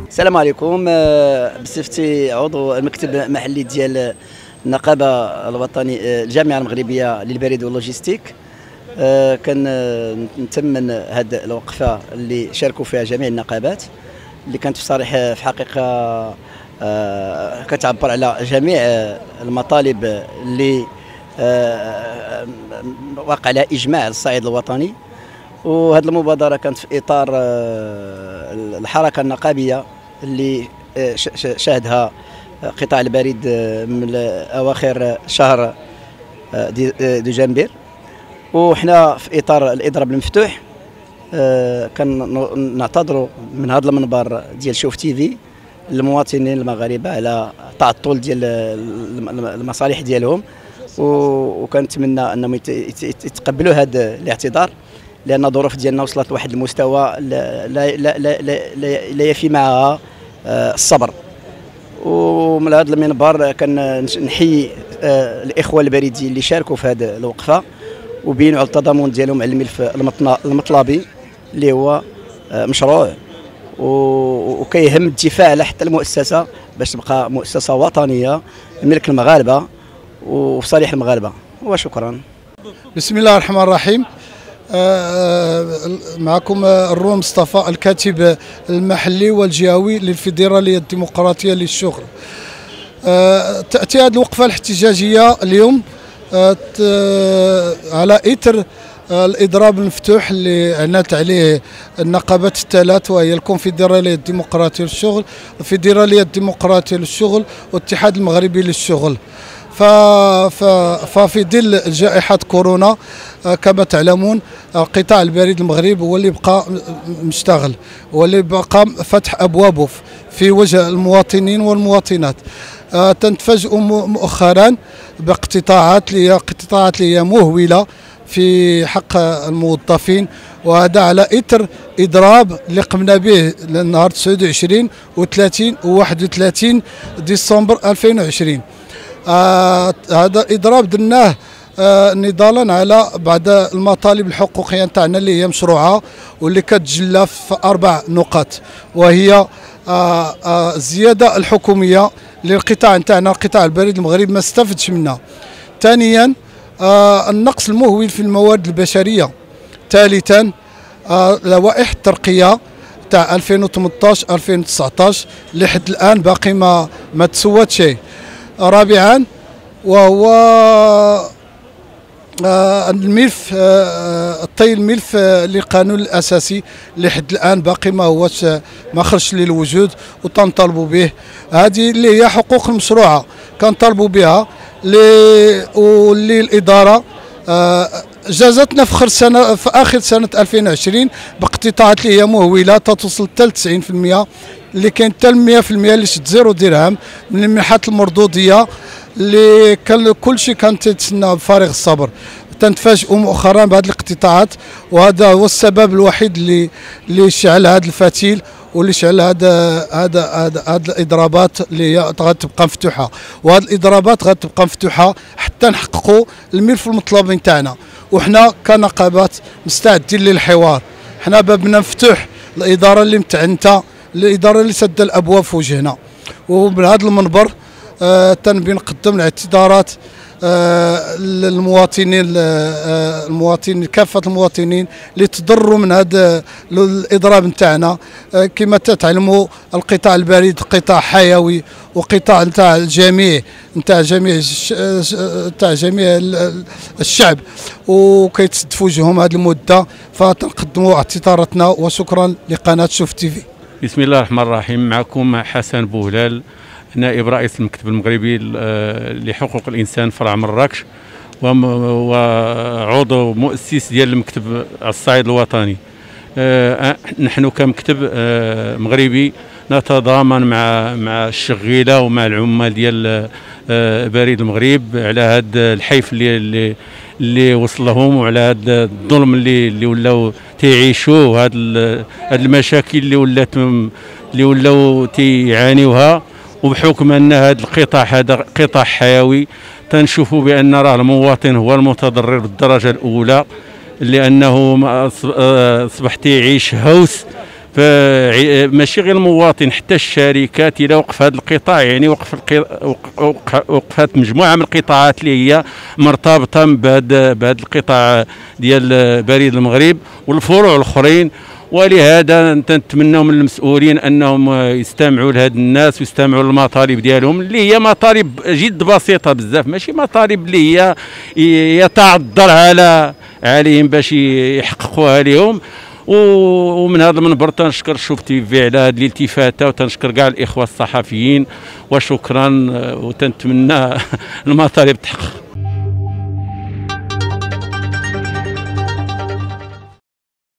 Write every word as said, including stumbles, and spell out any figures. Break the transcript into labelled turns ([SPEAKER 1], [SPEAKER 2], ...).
[SPEAKER 1] السلام عليكم. بصفتي عضو المكتب المحلي ديال النقابه الوطنيه الجامعه المغربيه للبريد واللوجيستيك، كنتمن هذه الوقفه اللي شاركوا فيها جميع النقابات، اللي كانت في صريح في حقيقه كتعبر على جميع المطالب اللي وقع على اجماع الصعيد الوطني. وهذه المبادره كانت في اطار الحركه النقابيه اللي شاهدها قطاع البريد من اواخر شهر ديسمبر، وحنا في اطار الاضراب المفتوح كنعتذروا من هذا المنبر ديال شوف تيفي للمواطنين المغاربه على تعطل ديال المصالح ديالهم، وكنتمنى انهم يتقبلوا هذا الاعتذار، لان الظروف ديالنا وصلت لواحد المستوى لا لا لا لا, لا يفي معها الصبر. ومن هذا المنبر كنحيي الاخوه البريديين اللي شاركوا في هذه الوقفه وبينوا على التضامن ديالهم على الملف المطلبي اللي هو مشروع، وكيهم الدفاع على حتى المؤسسه باش تبقى مؤسسه وطنيه ملك المغاربه وفي صالح المغاربه. وشكرا.
[SPEAKER 2] بسم الله الرحمن الرحيم. معكم الروم مصطفى، الكاتب المحلي والجهوي للفيدراليه الديمقراطيه للشغل. تاتي هذه الوقفه الاحتجاجيه اليوم على اثر الاضراب المفتوح اللي عنات عليه النقابات الثلاث، وهي الكونفدراليه الديمقراطيه للشغل، الفيدراليه الديمقراطيه للشغل، والاتحاد المغربي للشغل. ففي ظل جائحة كورونا كما تعلمون قطاع البريد المغرب هو اللي بقى مشتغل، هو اللي بقى فتح أبوابه في وجه المواطنين والمواطنات. تنتفاجئوا مؤخرا باقتطاعات اللي هي اقتطاعات اللي هي مهولة في حق الموظفين، وهذا على اثر اضراب اللي قمنا به النهار تسعة وعشرين وثلاثين وواحد وثلاثين ديسمبر ألفين وعشرين. آه هذا الاضراب درناه آه نضالا على بعض المطالب الحقوقيه نتاعنا اللي هي مشروعه واللي كتجلى في اربع نقاط، وهي آه آه الزياده الحكوميه للقطاع نتاعنا، قطاع البريد المغرب ما استفدش منها. ثانيا آه النقص المهول في الموارد البشريه. ثالثا آه لوائح الترقيه تاع ألفين وثمنطاش ألفين وتسعطاش اللي حد الان باقي ما ما تسوات شيء. رابعا وهو الملف الطي الملف للقانون الاساسي اللي حد الان باقي ما هوش ما خرجش للوجود، وتنطالبوا به. هذه اللي هي حقوق المشروعه كنطالبوا بها، واللي الاداره جازتنا في اخر سنه في اخر سنه ألفين وعشرين باقتطاعات اللي هي مهوله توصل حتى تسعين بالمئة، اللي كاين حتى مئة بالمئة اللي شد زيرو درهم من المنحات المردوديه اللي كان كل شيء كان تتسنى بفارغ الصبر. تنتفاجئوا مؤخرا بهذه الاقتطاعات، وهذا هو السبب الوحيد اللي اللي شعل هذا الفتيل واللي شعل هذا هذا هذا هذه الاضرابات اللي هي غتبقى مفتوحه. وهذه الاضرابات غتبقى مفتوحه حتى نحققوا الملف المطلوب نتاعنا، وحنا كنقابات مستعدين للحوار. حنا بابنا مفتوح، الاداره اللي متعنته، الاداره اللي سد الابواب في وجهنا. ومن هذا المنبر آه تنبي نقدم الاعتذارات آه للمواطنين آه المواطنين كافه المواطنين اللي تضروا من هذا الاضراب نتاعنا. آه كما تعلموا القطاع البريد قطاع حيوي، وقطاع نتاع الجميع نتاع جميع نتاع جميع الشعب، وكيتسد في وجههم هذه المده. فتنقدموا اعتذاراتنا، وشكرا لقناه شوف تيفي.
[SPEAKER 3] بسم الله الرحمن الرحيم. معكم حسن بوهلال، نائب رئيس المكتب المغربي لحقوق الانسان فرع مراكش، وعضو مؤسس ديال المكتب على الصعيد الوطني. نحن كمكتب مغربي نتضامن مع مع الشغيله ومع العمال ديال بريد المغرب على هذا الحيف اللي اللي اللي وصل لهم، وعلى هذا الظلم اللي اللي ولاو تيعيشوه، هذه هذه المشاكل اللي ولات اللي ولاو تيعانيوها. وبحكم ان هذا القطاع هذا قطاع حيوي، تنشوفوا بان راه المواطن هو المتضرر بالدرجه الاولى، لانه اصبح تيعيش هوس فماشي غير المواطن، حتى الشركات الى وقف هذا القطاع، يعني وقف وقفت مجموعه من القطاعات اللي هي مرتبطه بهذا بهذا القطاع ديال بريد المغرب والفروع الاخرين. ولهذا نتمنوا من المسؤولين انهم يستمعوا لهاد الناس ويستمعوا للمطالب ديالهم اللي هي مطالب جد بسيطه بزاف، ماشي مطالب اللي هي يتعذر على عليهم باش يحققوها لهم. ومن هذا المنبر تنشكر شوف تيفي على هذه الالتفاته، وتنشكر كاع الاخوه الصحفيين، وشكرا، وتنتمنى المطالب تحقق.